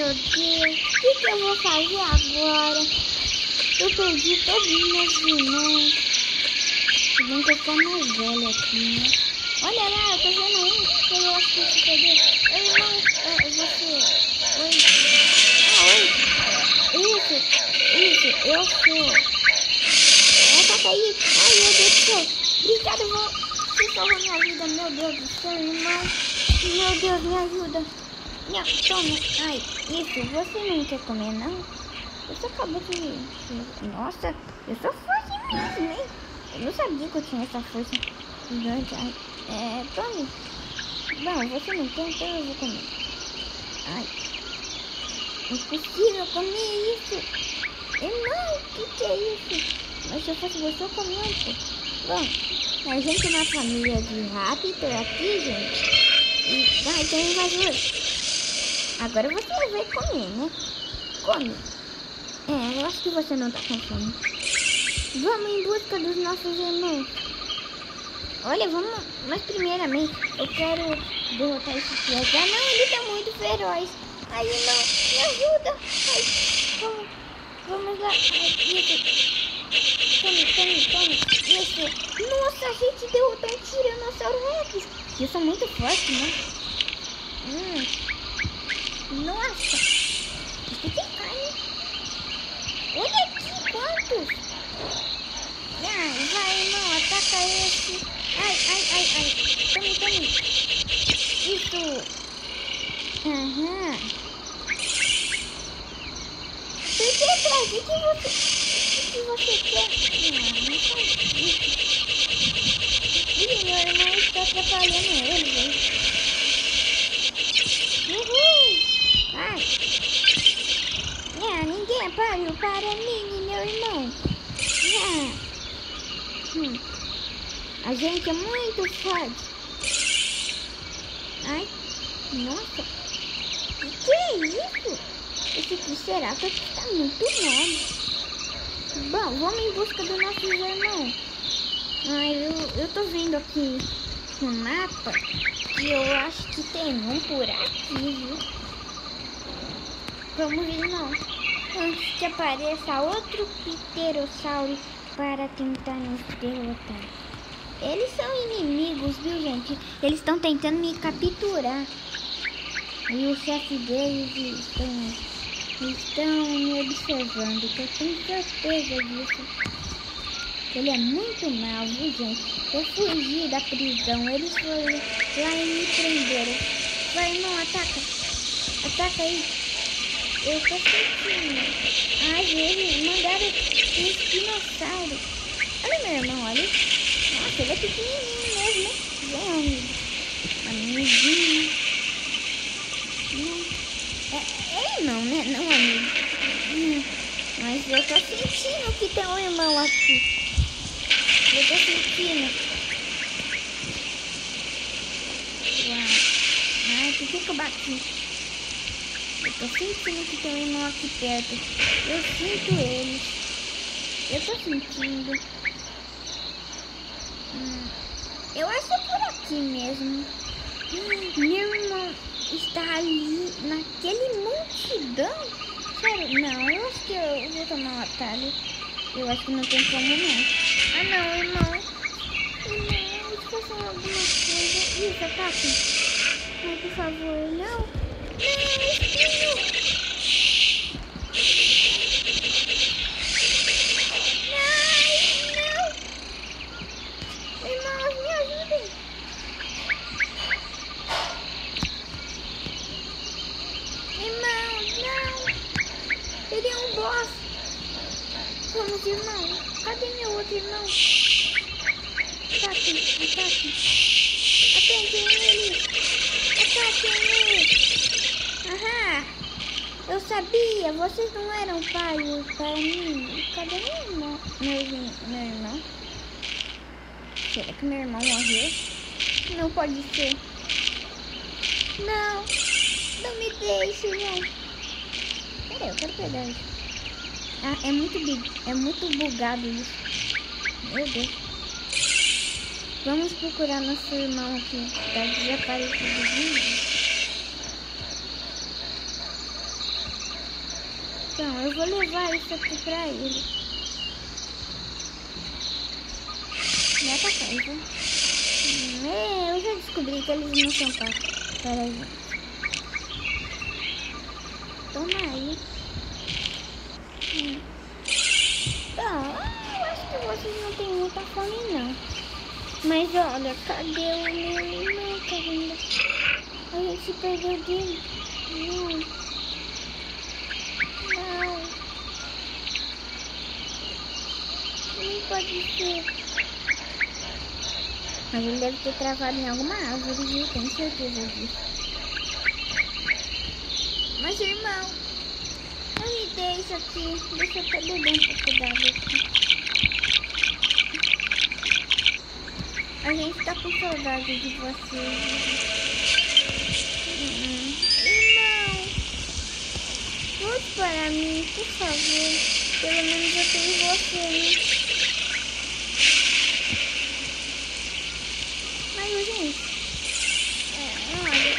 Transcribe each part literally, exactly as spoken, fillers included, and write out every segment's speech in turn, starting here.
Meu Deus, o que, que eu vou fazer agora? Eu perdi todos os meus irmãos. Se bem que eu tô mais velha aqui, né? Olha lá, eu tô vendo um. Eu acho que eu se perder. Oi, irmão. É, você. Oi. Ah, oi. Isso. Isso. Eu sou. É, tá aí. Ai, meu Deus do céu. Obrigada, irmão. Você salvou minha vida. Meu Deus do céu, irmão. Meu Deus, me ajuda. Não, toma. Ai, isso. Você não quer comer, não? Você acabou de... Nossa, eu sou forte mesmo, hein? Eu não sabia que eu tinha essa força gigante. Ai, é, tome. Bom, você não quer, então eu vou comer. Ai, impossível comer isso. Irmão, o que, que é isso? Mas se eu fosse você, eu comia um pouco. Bom, a gente é uma família de Raptor aqui, gente. E ai, tem invasor. Agora você vai comer, né? Come. É, eu acho que você não tá com fome. Vamos em busca dos nossos irmãos. Olha, vamos... Mas primeiramente, eu quero derrotar esse Fiat. Ah, não, ele tá muito feroz. Ai, irmão, me ajuda. Ai, vamos... Vamos lá. Ai, isso. Tome, tome, tome. Isso. Nossa, a gente derrotou um Tiranossauro Rex. Eu sou muito forte, né? Hum. Nossa. Isso tem carne. Olha aqui, quantos? Ai, vai, irmão, ataca esse. Ai, ai, ai, ai. Tome, tome. Isso. Aham. Por que atrás? O que você... O que você quer? Não, não faz isso. Ih, meu irmão está atrapalhando ele, velho. Uhul. Ai. Ah, ninguém parou para mim, meu irmão. Ah. Hum. A gente é muito forte. Ai, nossa. O que é isso? Esse Triceratops está muito enorme. Bom, vamos em busca do nosso irmão. Ai, eu, eu tô vendo aqui no mapa e eu acho que tem um por aqui, viu? Vamos, irmão. Antes que apareça outro pterossauro para tentar nos derrotar. Eles são inimigos, viu, gente? Eles estão tentando me capturar. E o chefe deles estão, estão me observando, que eu tenho certeza disso. Ele é muito mal, viu, gente? Eu fugi da prisão, eles foram lá e me prenderam. Vai, irmão, ataca. Ataca aí. Eu tô sentindo. Ai, eles mandaram um dinossauro. Olha meu irmão, olha. Nossa, ele é pequenininho mesmo, né? Vem, amigo. Amiguinho. Não. É, é irmão, né? Não, amigo. Hum. Mas eu tô sentindo que tem um irmão aqui. Eu tô sentindo. Uau. Ai, por que que eu bati? Eu tô sentindo que tem um irmão aqui perto. Eu sinto ele. Eu tô sentindo. Hum, eu acho que é por aqui mesmo. Hum, meu irmão está ali naquele multidão. Sério? Não, eu acho que eu vou tomar um atalho. Eu acho que não tem como não. Ah não, irmão. Irmão, deixa eu fazer alguma coisa. Isso, ataque. Ai, por favor, não. Não, espinho! Ai, não! Irmãos, me ajudem! Irmãos, não! Ele é um boss! Vamos, irmão! Cadê meu outro irmão? Ataque, ataque! Atendem ele! Ataquem ele! Aham, eu sabia, vocês não eram pais para mim. Cadê meu irmão? Meu, meu irmão? Será que meu irmão morreu? Não pode ser. Não, não me deixe, irmão. Peraí, eu quero pegar isso. Ah, é muito big, é muito bugado isso. Meu Deus. Vamos procurar nosso irmão aqui. Tá desaparecido. Então, eu vou levar isso aqui pra ele. Vai pra casa. Hum, é, eu já descobri que eles não são para, para a gente. Toma aí. Hum. Então, eu acho que vocês não têm muita fome, não. Mas olha, cadê o meu irmão, caramba? A gente se perdeu dele. Não. Não. Não pode ser. Mas ele deve ter travado em alguma árvore, viu? Tenho certeza disso. Mas irmão, não me deixa aqui. Deixa eu até beber um pouco d'água aqui. A gente tá com saudade de você. Hum, irmão, volte para mim, por favor. Pelo menos eu tenho você, né? Mas, gente, é, olha,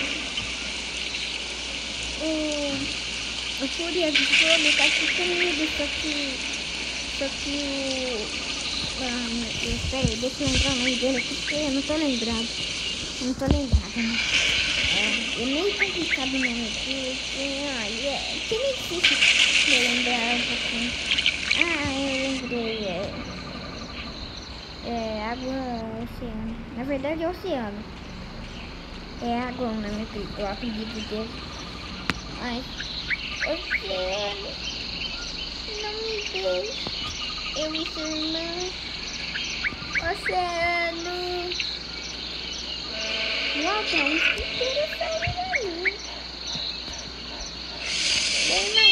o, o Fúria de Fogo tá aqui comigo, só que, só que o... Ah, meu Deus, peraí, deixa eu lembrar o nome dele aqui, porque eu não tô lembrado. Eu não tô lembrada, né? É, é meio complicado o nome aqui, olha, é que nem difícil de eu lembrar um pouquinho. Ah, eu lembrei, é... É água oceano. Na verdade é oceano. É água, né, meu filho? O apelido dele. Mas, oceano, não me deixe. Eu e sua irmã. Oceano. Uau, tá um esquiteiro ali. Meu irmão.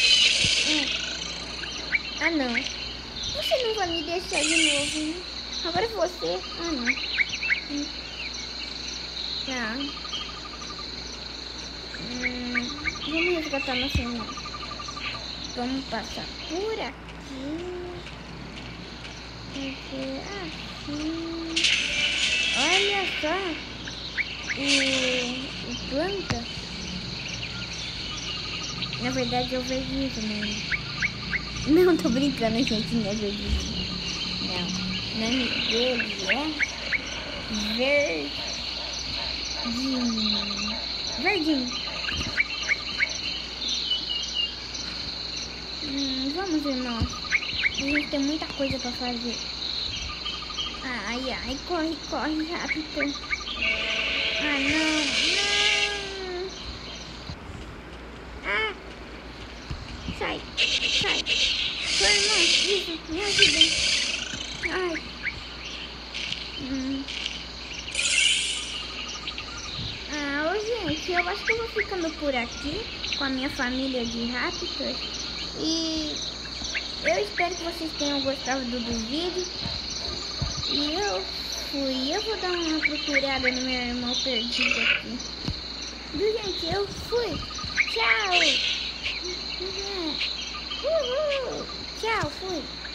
Hum. Ah, não. Você não vai me deixar de novo, né? Agora é você. Ah, não. Hum. Tá. Hum. Vamos resgatar nosso irmão. Vamos passar por aqui. Porque assim. Olha só. O, o planta. Na verdade eu vejo isso mesmo. Não, tô brincando, gente. Não é verdade. Não. O nome dele é Verdinho. Verdinho. Hum, vamos, irmão. A gente tem muita coisa pra fazer. Ai, ai, corre, corre rápido. Ah, não, não. Ah, sai, sai. Seu irmão, isso, me ajuda. Ai. Hum. Ah, ô, gente, eu acho que eu vou ficando por aqui com a minha família de Raptors. E eu espero que vocês tenham gostado do, do vídeo. E eu fui. Eu vou dar uma procurada no meu irmão perdido aqui. Viu, gente? Eu fui. Tchau. Uhul. Tchau, fui.